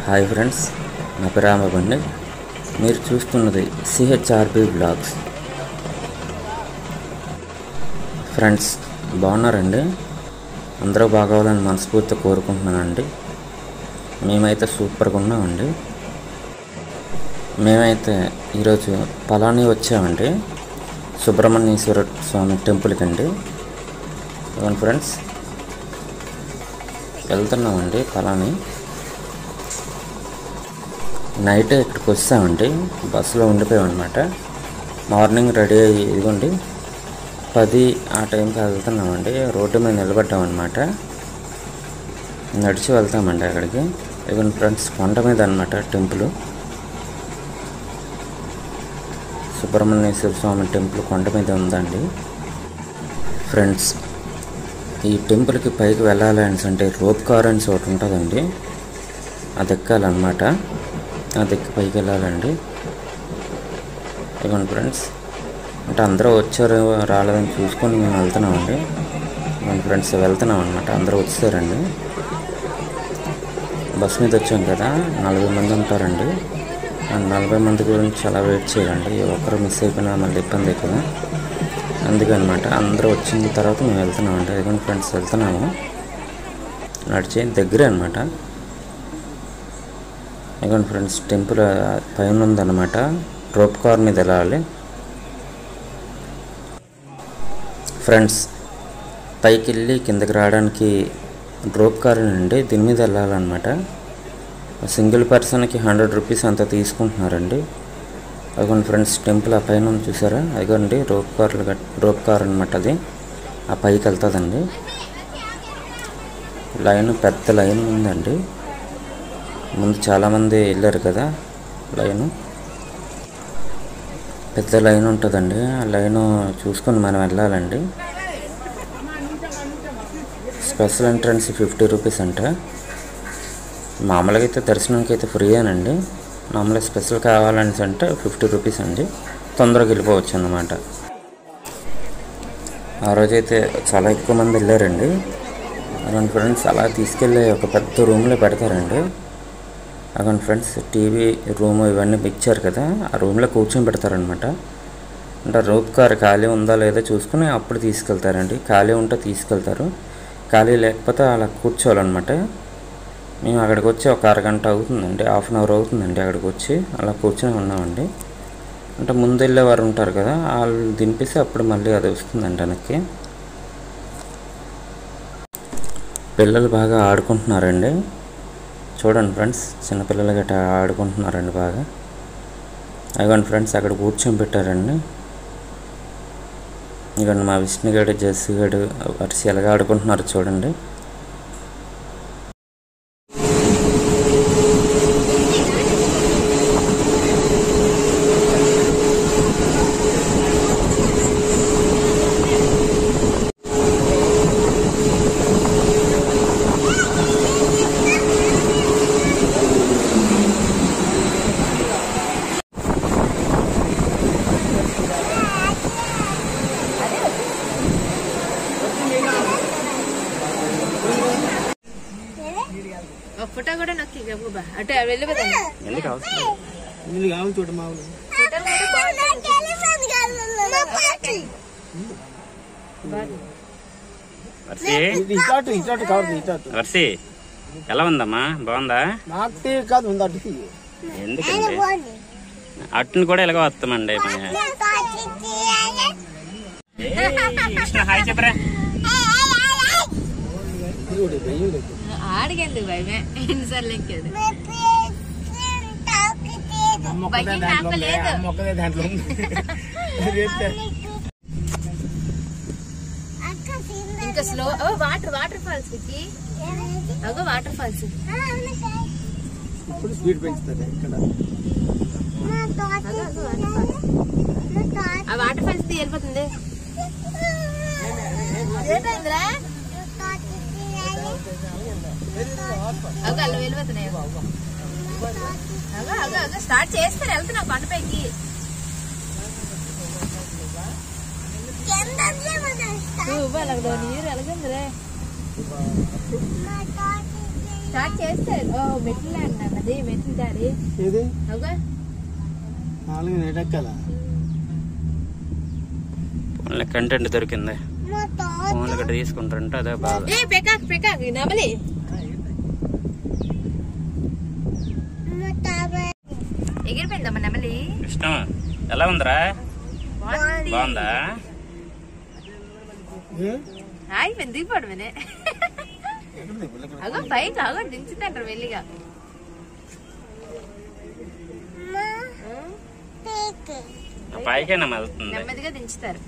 Hi friends, నా పేరు రామబండి. మీరు చూస్తున్నది సిహెచ్ఆర్బి బ్లాగ్స్. ఫ్రెండ్స్ బాగున్నారండి? అందరూ బాగోవాలని మనస్ఫూర్తిగా కోరుకుంటున్నానండి. మేమైతే సూపర్గా ఉన్నామండి. మేమైతే ఈరోజు పలాని వచ్చామండి, సుబ్రహ్మణ్యేశ్వర స్వామి టెంపుల్కి అండి. అవును ఫ్రెండ్స్, వెళ్తున్నామండి పలాని. నైటే ఇక్కడికి వచ్చామండి, బస్సులో ఉండిపోయామన్నమాట. మార్నింగ్ రెడీ అయ్యి ఇదిగోండి 10 ఆ టైంకి వెళ్తున్నామండి. రోడ్డు మీద నిలబడ్డామన్నమాట. నడిచి వెళ్తామండి అక్కడికి. ఇదిగోండి ఫ్రెండ్స్, కొండ మీద అన్నమాట టెంపుల్. సుబ్రహ్మణ్యేశ్వర స్వామి టెంపుల్ కొండ మీద ఉందండి. ఫ్రెండ్స్, ఈ టెంపుల్కి పైకి వెళ్ళాలి అంటే రోప్ కార్ అని ఒకటి ఉంటుందండి, అది ఎక్కాలన్నమాట. అది ఎక్కి పైకి వెళ్ళాలండి. ఇవ్వండి ఫ్రెండ్స్, అంటే అందరూ వచ్చారు రాలేదని చూసుకొని మేము వెళ్తున్నామండి. ఇవ్వండి ఫ్రెండ్స్, వెళ్తున్నాం అనమాట. అందరూ వచ్చారండి. బస్ మీద వచ్చాం కదా, 40 మంది ఉంటారండి. 40 మంది గురించి చాలా వెయిట్ చేయాలండి. ఒక్కరు మిస్ అయిపోయినా మళ్ళీ ఇబ్బంది కదా, అందుకనమాట. అందరూ వచ్చిన తర్వాత మేము వెళ్తున్నామండి. ఇదిగోండి ఫ్రెండ్స్, వెళ్తున్నాము. నడిచే దగ్గరే అనమాట. ఇదిగోండి ఫ్రెండ్స్, టెంపుల్ పైన ఉందన్నమాట. రోప్ కార్ మీద వెళ్ళాలి. ఫ్రెండ్స్, పైకి వెళ్ళి కిందకి రావడానికి రోప్ కార్ అండి, దీని మీద వెళ్ళాలన్నమాట. సింగిల్ పర్సన్కి 100 రూపీస్ అంత తీసుకుంటున్నారండి. అదిగోండి ఫ్రెండ్స్, టెంపుల్ ఆ పైన చూసారా? అదిగోండి రోప్ కార్ అనమాట. అది ఆ పైకి వెళ్తుందండి. లైన్ పెద్ద లైన్ ఉందండి. ముందు చాలామంది వెళ్ళారు కదా, లైను పెద్ద లైన్ ఉంటుందండి. ఆ లైను చూసుకొని మనం వెళ్ళాలండి. స్పెషల్ ఎంట్రన్స్ 50 రూపీస్ అంట. మామూలుగా అయితే దర్శనానికి అయితే ఫ్రీ అనండి. మామూలుగా స్పెషల్ కావాలని అంటే 50 రూపీస్ అండి. తొందరగా వెళ్ళిపోవచ్చు అన్నమాట. ఆ రోజైతే చాలా ఎక్కువ మంది వెళ్ళారండి. అలాంటి ఫ్రెండ్స్ అలా తీసుకెళ్ళి ఒక పెద్ద రూమ్లో పెడతారండి. అలాంటి ఫ్రెండ్స్, టీవీ రూమ్ ఇవన్నీ ఇచ్చారు కదా, ఆ రూమ్లో కూర్చొని పెడతారనమాట. అంటే రోప్ కార్ ఖాళీ ఉందా లేదా చూసుకుని అప్పుడు తీసుకెళ్తారండి. ఖాళీ ఉంటే తీసుకెళ్తారు, ఖాళీ లేకపోతే అలా కూర్చోవాలన్నమాట. మేము అక్కడికి వచ్చి ఒక అరగంట అవుతుందండి, హాఫ్ అన్ అవర్ అవుతుందండి అక్కడికి వచ్చి. అలా కూర్చొని ఉన్నామండి. అంటే ముందు వెళ్ళేవారు ఉంటారు కదా, వాళ్ళు దింపేసి అప్పుడు మళ్ళీ అది వస్తుందండి వెనక్కి. పిల్లలు బాగా ఆడుకుంటున్నారండి. చూడండి ఫ్రెండ్స్, చిన్నపిల్లలు గట్రా ఆడుకుంటున్నారండి బాగా. అదిగోండి ఫ్రెండ్స్, అక్కడ కూర్చొని పెట్టారండి. ఇదిగోండి మా విష్ణుగాడు, జస్సుగాడు వర్షి ఎలాగా ఆడుకుంటున్నారు చూడండి. ఫోటో కూడా నొక్కి అటు వెళ్ళిపోతాను. వర్షి ఎలా ఉందమ్మా? బాగుందా? ఎందుకండి అట్టుని కూడా ఎలాగో వస్తామండి. హాయ్ చెప్పరా? ఆడికెందుకు భయమే, ఎన్నిసార్లు ఎక్కాడు. ఇంకా స్లో. వాటర్ ఫాల్స్ కి అగో, వాటర్ ఫాల్స్ ఇప్పుడు స్పీడ్ పెంచుతుంది ఇక్కడ. ఆ వాటర్ ఫాల్స్ వెళ్ళిపోతుంది. అగో అలా వెళ్ళిపోతున్నాయి. అగో అగో అగో స్టార్ట్ చేస్తాను, వెళ్తున్నా కొండపైకి. అలాగ నీరు ఎలాగందిరే. స్టార్ట్ చేస్తారు. ఓ మెట్లు అన్నాను, అదే మెట్లు దారి ఏది అవుగా 4 నెటెక్కాల ఫోన్లో కంటెంట్ దొరికింది, ఫోన్లో గట్ట తీసుకుంటారంటే అదే బాధ. ఏ పెకాక్ పెకాక్ నమలి ఎగిరిపోయిందమ్మా నెమలి. ఇష్టం ఎలా ఉందిరా? బాగుందా? ఆగిపోయింది దిగిపోవడమేనే. అగో పైకి అగో దించుతాంటారు వెళ్ళిగా. పైకేనా వెళ్తుంది, నెమ్మదిగా దించుతారు.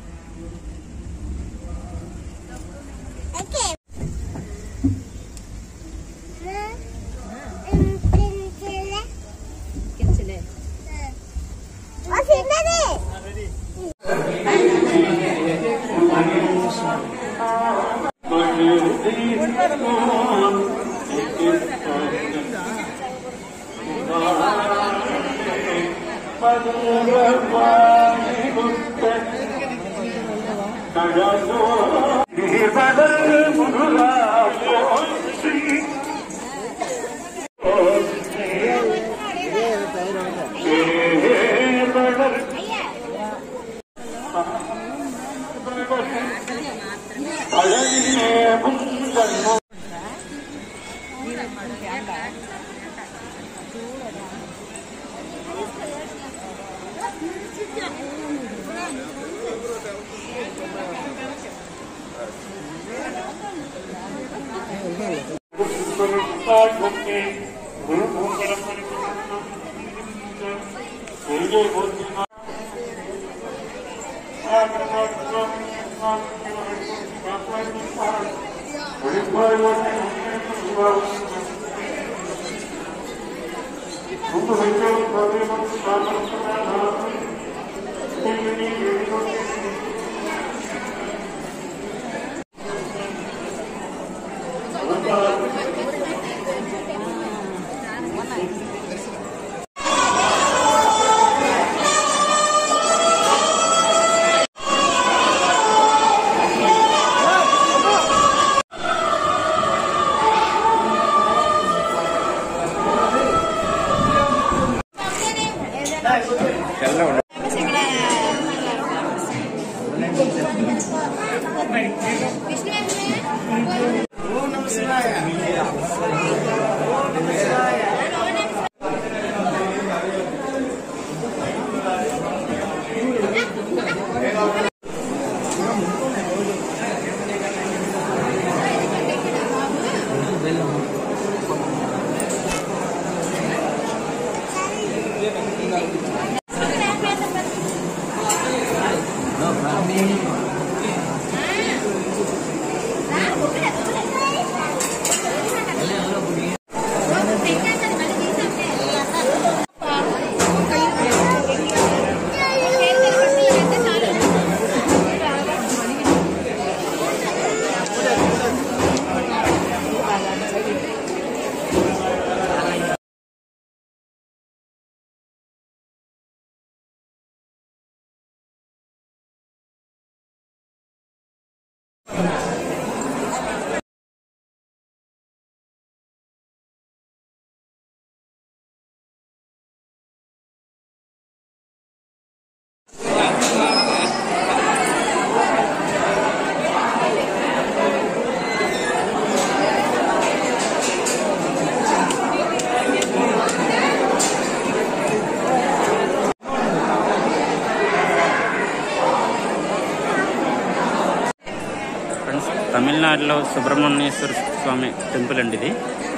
తమిళనాడులో సుబ్రహ్మణ్యేశ్వర స్వామి టెంపుల్ అండి ఇది.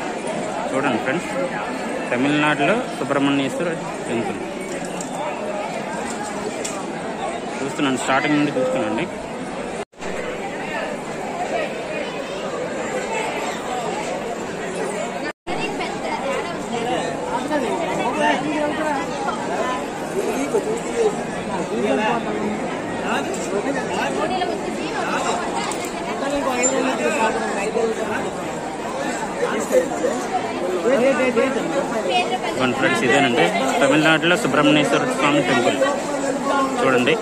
చూడండి ఫ్రెండ్స్, తమిళనాడులో సుబ్రహ్మణ్యేశ్వర టెంపుల్ చూస్తున్నాను, స్టార్టింగ్ నుండి చూస్తున్నాండి. ఫ్రెండ్స్ ఇదేనండి తమిళనాడులో సుబ్రహ్మణ్యేశ్వర స్వామి టెంపుల్ చూడండి.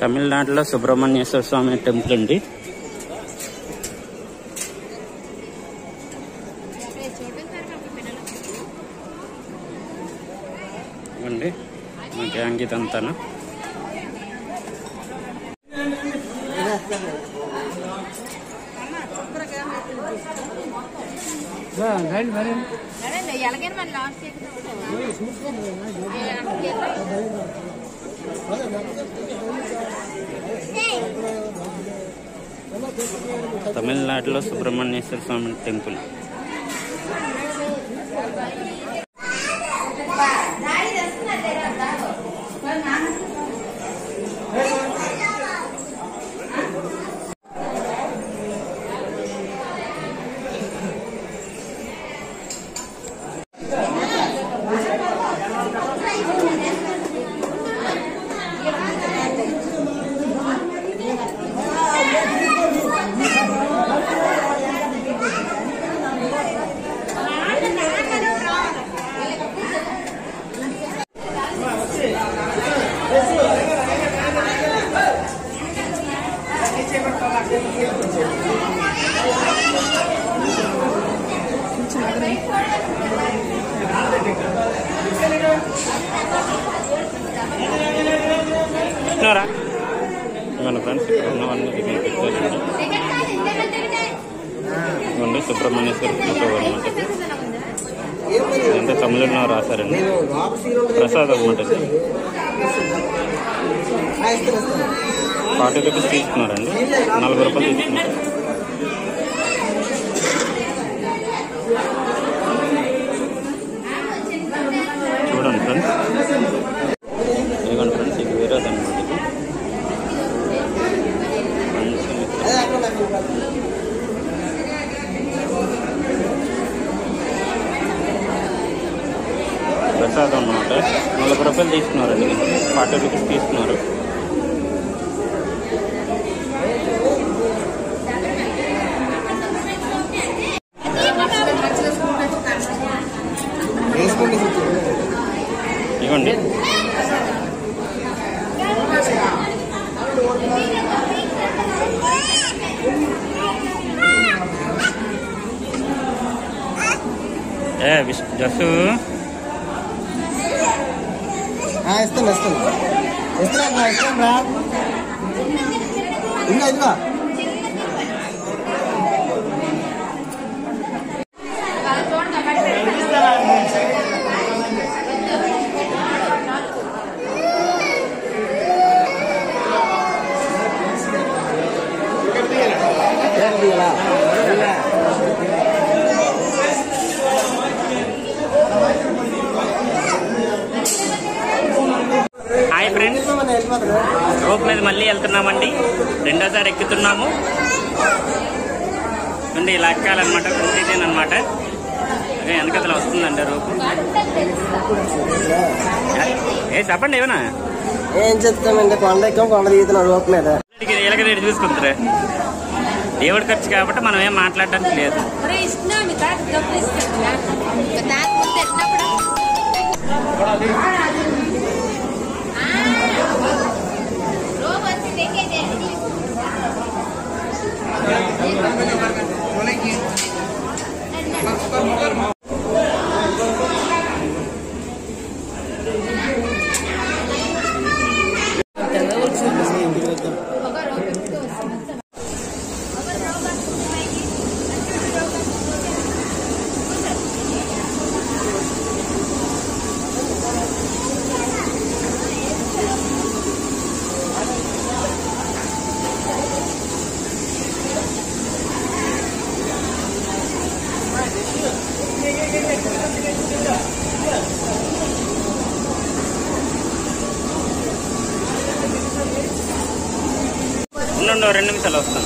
తమిళనాడులో సుబ్రహ్మణ్యేశ్వర స్వామి టెంపుల్ అండి. అండి మా గ్యాంగ్ ఇదంతా. తమిళనాడులో సుబ్రహ్మణ్యేశ్వర స్వామి టెంపుల్. ఫ్రెండ్స్ ఉన్నవన్నీ ఇవ్వండి సుబ్రహ్మణ్యేశ్వర ఫోటో అనమాట. ఇదంతా తమిళలో రాశారండి. ప్రసాద్ అనమాట. 40 రూపీస్ తీసుకున్నారండి. 40 రూపాయలు తీసుకున్నారు. చూడండి ఫ్రెండ్స్. ఇదిగోండి ఫ్రెండ్స్, ఇది వేరేది అనమాట. ప్రసాదం అన్నమాట. 40 రూపాయలు తీసుకున్నారండి. 40 రూపీస్ తీసుకున్నారు. ఇవ్వండి. జస్సు ఇస్తాను రా. ఇంకా హాయ్ ఫ్రెండ్స్, రోప్ మీద మళ్ళీ వెళ్తున్నామండి. రెండోసారి ఎక్కుతున్నాము అండి. ఇలా ఎక్కాలన్నమాట. కుంటీసేన్ అనమాట. అదే వెనకతలో వస్తుందండి రోపు. చెప్పండి ఏమన్నా. ఏం చెప్తామండి, కొండ ఎక్కాం, కొండ దిగుతున్నాం రోప్ మీద. ఇలాగ రేటు చూసుకుంటారా? దేవుడి ఖర్చు కాబట్టి మనం ఏం మాట్లాడటానికి లేదు. ఉండండి, 2 నిమిషాలు వస్తాను.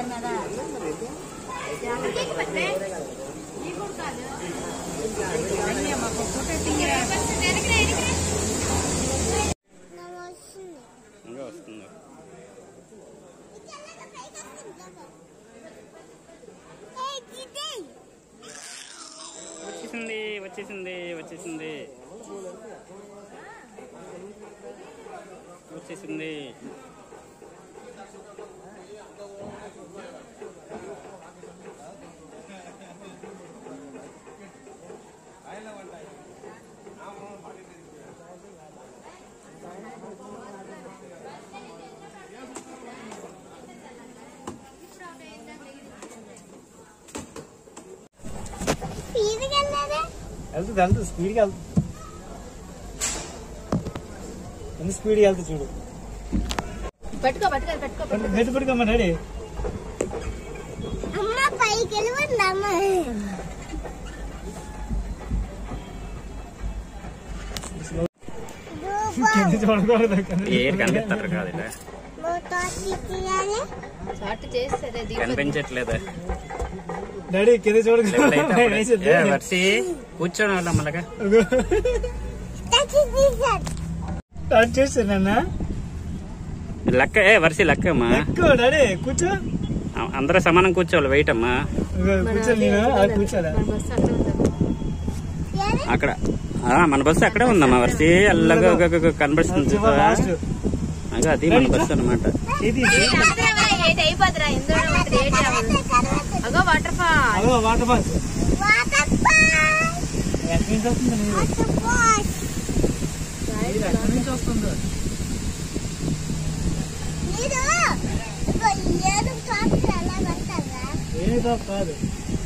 వచ్చేసింది వచ్చేసింది వచ్చేసింది. వెళ్తుంది వెళ్తుంది స్పీడ్గా వెళ్తుంది. ఎంత స్పీడ్గా వెళ్తుంది చూడు. పట్టుకో పట్టుకో పట్టుకో గట్టి పట్టుకోమ్మా డాడీ. చూడకూడదు కనిపించట్లేదా డాడీ కింద చూడకూడదు. కూర్చోడం వల్ల మళ్ళా చూసానన్నా లెక్క వరుస లెక్క అమ్మా. ఎక్కువ డాడీ కూర్చో. అందరూ సమానం కూర్చోవాలి వెయిట్ అమ్మా. కూర్చో నేను కూర్చోదా అక్కడ మన బస్సు అక్కడే ఉందమ్మా. వరుస అల్లగా కనబడుతుంది. అది మన బస్సు అనమాట. వాటర్ ఫాల్ వాటర్ ఫాల్స్ ఎక్కడి నుంచి వస్తుంది ఎక్కడి నుంచి వస్తుందో ఏదో కాదు.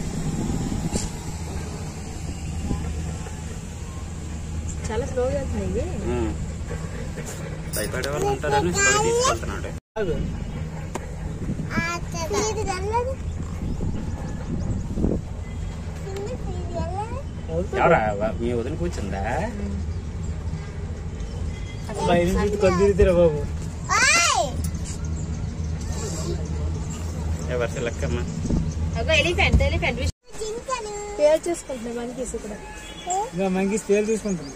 చాలా స్లోగా వెళ్తుంది. భయపడే వాళ్ళు ఉంటారని తీసుకెళ్తున్నాడు. ఎవరా మీ వదిన కూర్చుందా? బయట కొద్దిరా బాబు. వరుస లెక్కమ్మా. ఎలిఫెంట్ ఎలిఫెంట్ పేరు చూసుకుంటున్నా. మంకీస్ కూడా మంకీస్ పేరు చూసుకుంటున్నా.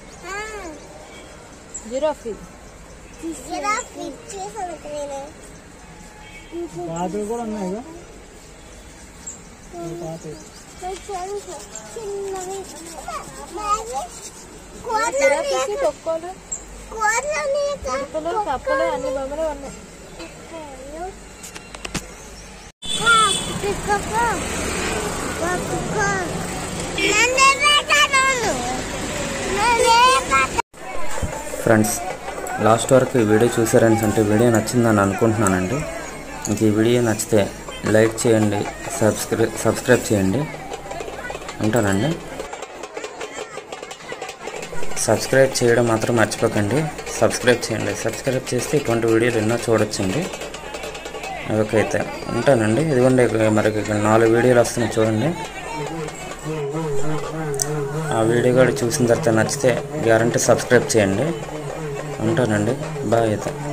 జిరాఫీ పాతలు కూడా ఉన్నాయి. కప్పలు కప్పలు అన్ని బొమ్మలు ఉన్నాయి. ఫ్రెండ్స్ లాస్ట్ వరకు ఈ వీడియో చూసారని అంటే వీడియో నచ్చిందని అనుకుంటున్నానండి. ఇంక ఈ వీడియో నచ్చితే లైక్ చేయండి, సబ్స్క్రైబ్ చేయండి. ఉంటానండి. సబ్స్క్రైబ్ చేయడం మాత్రం మర్చిపోకండి. సబ్స్క్రైబ్ చేయండి. సబ్స్క్రైబ్ చేస్తే ఇటువంటి వీడియోలు ఎన్నో చూడొచ్చండి. ఓకే అయితే ఉంటానండి. ఇదిగోండి మరి 4 వీడియోలు వస్తున్నాయి చూడండి. ఆ వీడియో కూడా చూసిన తర్వాత నచ్చితే గ్యారంటీ సబ్స్క్రైబ్ చేయండి. ఉంటానండి. బాయ్ అయితే.